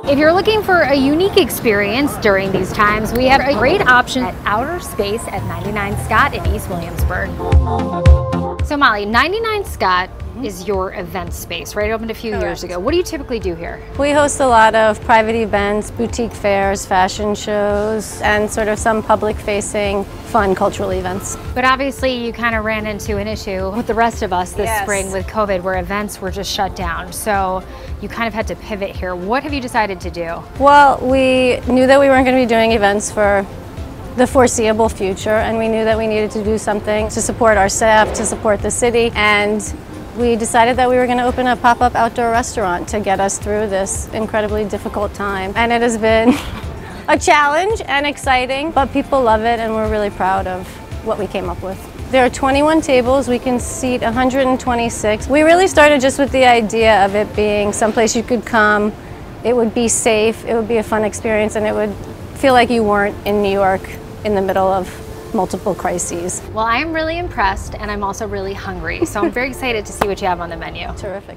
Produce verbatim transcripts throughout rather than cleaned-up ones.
If you're looking for a unique experience during these times, we have a great option at Outer Space at ninety-nine Scott in East Williamsburg. So Molly, ninety-nine Scott is your event space, right? It opened a few Correct. years ago. What do you typically do here? We host a lot of private events, boutique fairs, fashion shows, and sort of some public-facing fun cultural events. But obviously you kind of ran into an issue with the rest of us this Yes. spring with COVID where events were just shut down. So you kind of had to pivot here. What have you decided to do? Well, we knew that we weren't going to be doing events for the foreseeable future, and we knew that we needed to do something to support our staff, to support the city, and we decided that we were going to open a pop-up outdoor restaurant to get us through this incredibly difficult time. And it has been a challenge and exciting, but people love it and we're really proud of what we came up with. There are twenty-one tables, we can seat one hundred twenty-six. We really started just with the idea of it being someplace you could come, it would be safe, it would be a fun experience, and it would feel like you weren't in New York in the middle of multiple crises. Well, I am really impressed and I'm also really hungry. So I'm very excited to see what you have on the menu. Terrific.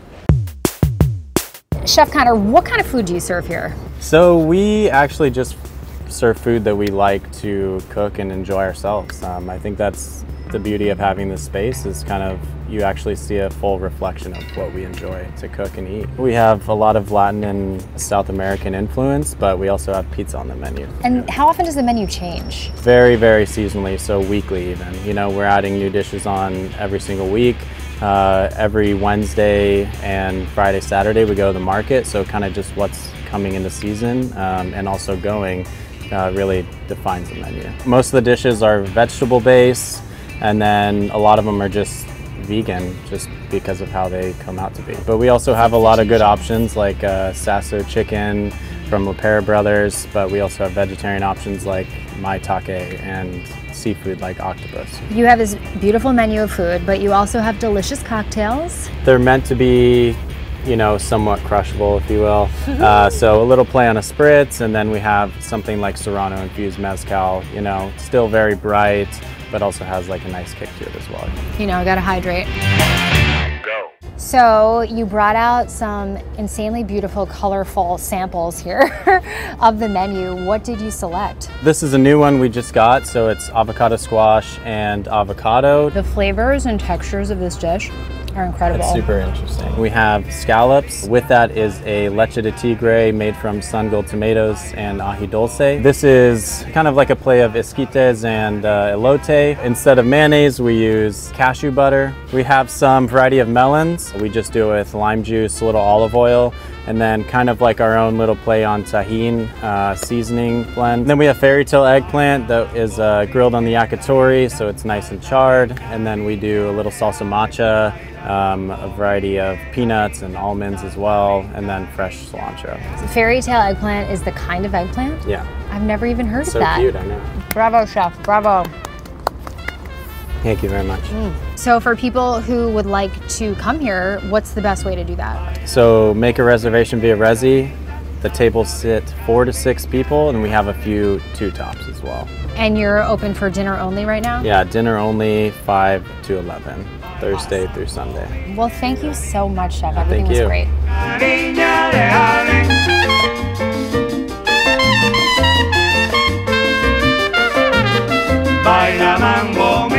Chef Connor, what kind of food do you serve here? So we actually just serve food that we like to cook and enjoy ourselves. Um, I think that's the beauty of having this space, is kind of you actually see a full reflection of what we enjoy to cook and eat. We have a lot of Latin and South American influence, but we also have pizza on the menu. And how often does the menu change? Very, very seasonally, so weekly even. You know, we're adding new dishes on every single week. Uh, every Wednesday and Friday, Saturday we go to the market, so kind of just what's coming into season um, and also going uh, really defines the menu. Most of the dishes are vegetable based, and then a lot of them are just vegan, just because of how they come out to be. But we also have a lot of good options like uh, Sasso chicken from LaPera Brothers, but we also have vegetarian options like maitake and seafood like octopus. You have this beautiful menu of food, but you also have delicious cocktails. They're meant to be, you know, somewhat crushable, if you will. uh, so a little play on a spritz, and then we have something like Serrano infused mezcal, you know, still very bright, but also has like a nice kick to it as well. You know, gotta hydrate. Go. So you brought out some insanely beautiful, colorful samples here of the menu. What did you select? This is a new one we just got, so it's avocado squash and avocado. The flavors and textures of this dish are incredible. It's super interesting. We have scallops. With that is a leche de tigre made from sun-gold tomatoes and ají dulce. This is kind of like a play of esquites and uh, elote. Instead of mayonnaise, we use cashew butter. We have some variety of melons. We just do it with lime juice, a little olive oil, and then kind of like our own little play on tahine uh, seasoning blend. Then we have fairy tale eggplant that is uh, grilled on the yakitori, so it's nice and charred. And then we do a little salsa matcha, um, a variety of peanuts and almonds as well, and then fresh cilantro. So fairy tale eggplant is the kind of eggplant? Yeah. I've never even heard So of that. cute, I know. Bravo, chef, bravo. Thank you very much. Mm. So for people who would like to come here, what's the best way to do that? So make a reservation via Resy. The tables sit four to six people, and we have a few two tops as well. And you're open for dinner only right now? Yeah, dinner only, five to eleven, Thursday through Sunday. Well, thank you so much, chef. Everything Thank was you. great. Baila mambo.